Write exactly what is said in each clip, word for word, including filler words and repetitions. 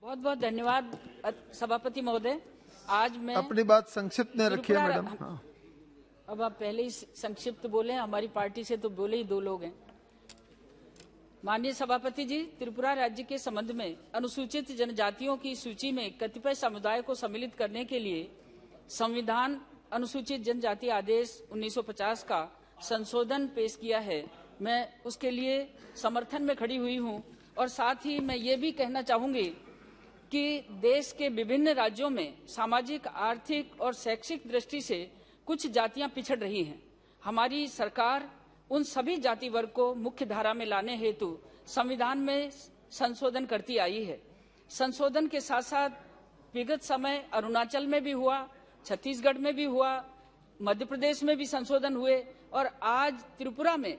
बहुत बहुत धन्यवाद सभापति महोदय। आज मैं अपनी बात संक्षिप्त में रखिए मैडम। हाँ। अब आप पहले ही संक्षिप्त बोले, हमारी पार्टी से तो बोले ही दो लोग हैं। माननीय सभापति जी, त्रिपुरा राज्य के संबंध में अनुसूचित जनजातियों की सूची में कतिपय समुदाय को सम्मिलित करने के लिए संविधान अनुसूचित जनजाति आदेश उन्नीस सौ पचास का संशोधन पेश किया है। मैं उसके लिए समर्थन में खड़ी हुई हूं और साथ ही मैं ये भी कहना चाहूंगी कि देश के विभिन्न राज्यों में सामाजिक, आर्थिक और शैक्षिक दृष्टि से कुछ जातियां पिछड़ रही हैं। हमारी सरकार उन सभी जाति वर्ग को मुख्य धारा में लाने हेतु संविधान में संशोधन करती आई है। संशोधन के साथ साथ विगत समय अरुणाचल में भी हुआ, छत्तीसगढ़ में भी हुआ, मध्य प्रदेश में भी संशोधन हुए और आज त्रिपुरा में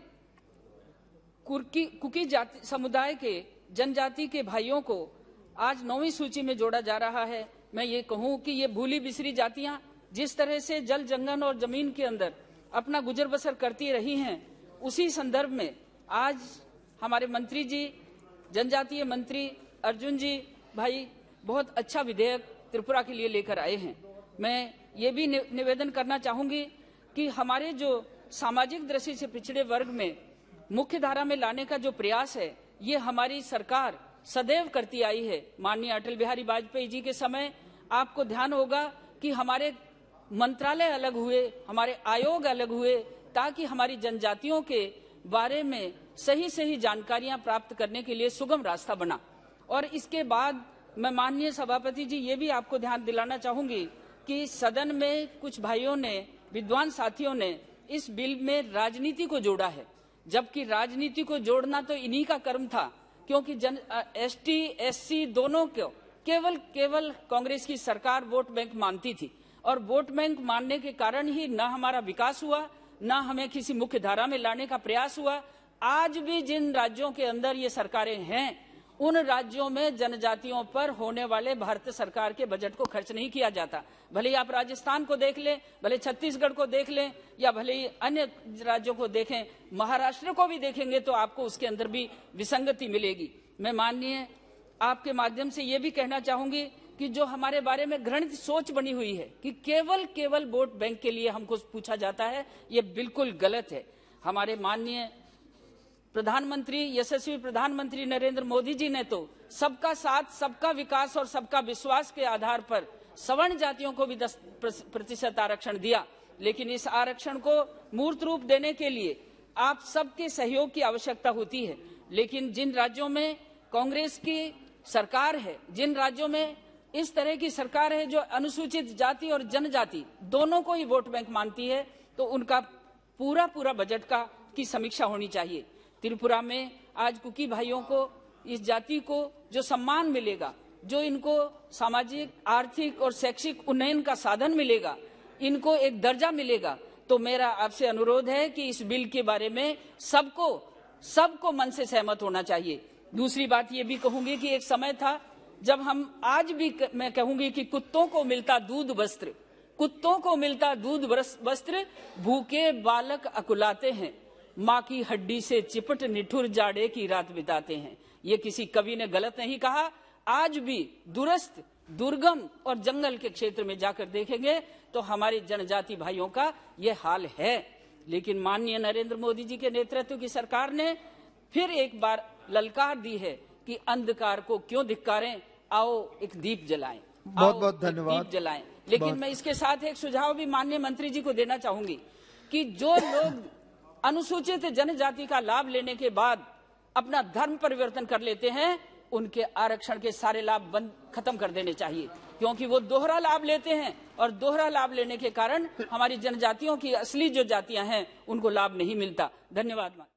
कुकी कुकी जाति समुदाय के जनजाति के भाइयों को आज नौवीं सूची में जोड़ा जा रहा है। मैं ये कहूं कि ये भूली बिसरी जातियां जिस तरह से जल, जंगल और जमीन के अंदर अपना गुजर बसर करती रही हैं, उसी संदर्भ में आज हमारे मंत्री जी, जनजातीय मंत्री अर्जुन जी भाई बहुत अच्छा विधेयक त्रिपुरा के लिए लेकर आए हैं। मैं ये भी निवेदन करना चाहूंगी कि हमारे जो सामाजिक दृष्टि से पिछड़े वर्ग में मुख्य धारा में लाने का जो प्रयास है, ये हमारी सरकार सदैव करती आई है। माननीय अटल बिहारी वाजपेयी जी के समय आपको ध्यान होगा कि हमारे मंत्रालय अलग हुए, हमारे आयोग अलग हुए, ताकि हमारी जनजातियों के बारे में सही सही जानकारियां प्राप्त करने के लिए सुगम रास्ता बना। और इसके बाद मैं माननीय सभापति जी ये भी आपको ध्यान दिलाना चाहूंगी कि सदन में कुछ भाइयों ने, विद्वान साथियों ने इस बिल में राजनीति को जोड़ा है, जबकि राजनीति को जोड़ना तो इन्हीं का कर्म था, क्योंकि जन एसटी एससी दोनों को केवल केवल कांग्रेस की सरकार वोट बैंक मानती थी और वोट बैंक मानने के कारण ही न हमारा विकास हुआ, न हमें किसी मुख्य धारा में लाने का प्रयास हुआ। आज भी जिन राज्यों के अंदर ये सरकारें हैं, उन राज्यों में जनजातियों पर होने वाले भारत सरकार के बजट को खर्च नहीं किया जाता। भले ही आप राजस्थान को देख लें, भले छत्तीसगढ़ को देख लें या भले ही अन्य राज्यों को देखें, महाराष्ट्र को भी देखेंगे तो आपको उसके अंदर भी विसंगति मिलेगी। मैं माननीय आपके माध्यम से ये भी कहना चाहूंगी कि जो हमारे बारे में घृणित सोच बनी हुई है कि केवल केवल वोट बैंक के लिए हमको पूछा जाता है, ये बिल्कुल गलत है। हमारे माननीय प्रधानमंत्री, यशस्वी प्रधानमंत्री नरेंद्र मोदी जी ने तो सबका साथ, सबका विकास और सबका विश्वास के आधार पर सवर्ण जातियों को भी दस प्रतिशत आरक्षण दिया, लेकिन इस आरक्षण को मूर्त रूप देने के लिए आप सबके सहयोग की आवश्यकता होती है। लेकिन जिन राज्यों में कांग्रेस की सरकार है, जिन राज्यों में इस तरह की सरकार है जो अनुसूचित जाति और जनजाति दोनों को ही वोट बैंक मानती है, तो उनका पूरा पूरा बजट का की समीक्षा होनी चाहिए। त्रिपुरा में आज कुकी भाइयों को, इस जाति को जो सम्मान मिलेगा, जो इनको सामाजिक, आर्थिक और शैक्षिक उन्नयन का साधन मिलेगा, इनको एक दर्जा मिलेगा, तो मेरा आपसे अनुरोध है कि इस बिल के बारे में सबको सबको मन से सहमत होना चाहिए। दूसरी बात ये भी कहूंगी कि एक समय था जब हम, आज भी मैं कहूंगी कि कुत्तों को मिलता दूध वस्त्र, कुत्तों को मिलता दूध वस्त्र, भूखे बालक अकुलाते हैं, माँ की हड्डी से चिपट निठुर जाड़े की रात बिताते हैं। ये किसी कवि ने गलत नहीं कहा। आज भी दूरस्थ, दुर्गम और जंगल के क्षेत्र में जाकर देखेंगे तो हमारे जनजाति भाइयों का ये हाल है। लेकिन माननीय नरेंद्र मोदी जी के नेतृत्व की सरकार ने फिर एक बार ललकार दी है कि अंधकार को क्यों धिक्कारें, आओ एक दीप जलाएं, बहुत बहुत धन्यवाद, दीप जलाएं। लेकिन मैं इसके साथ एक सुझाव भी माननीय मंत्री जी को देना चाहूंगी कि जो लोग अनुसूचित जनजाति का लाभ लेने के बाद अपना धर्म परिवर्तन कर लेते हैं, उनके आरक्षण के सारे लाभ बंद खत्म कर देने चाहिए, क्योंकि वो दोहरा लाभ लेते हैं और दोहरा लाभ लेने के कारण हमारी जनजातियों की असली जो जातियां हैं उनको लाभ नहीं मिलता। धन्यवाद।